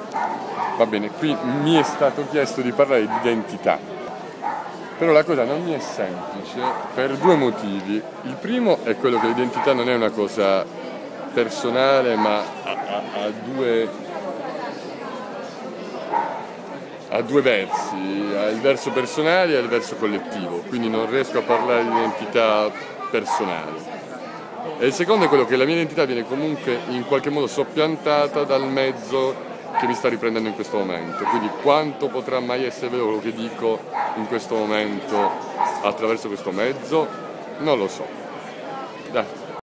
Va bene, qui mi è stato chiesto di parlare di identità, però la cosa non mi è semplice per due motivi. Il primo è quello che l'identità non è una cosa personale, ma ha due versi, ha il verso personale e il verso collettivo, quindi non riesco a parlare di identità personale. E il secondo è quello che la mia identità viene comunque in qualche modo soppiantata dal mezzo che mi sta riprendendo in questo momento, quindi quanto potrà mai essere vero quello che dico in questo momento attraverso questo mezzo, non lo so. Dai.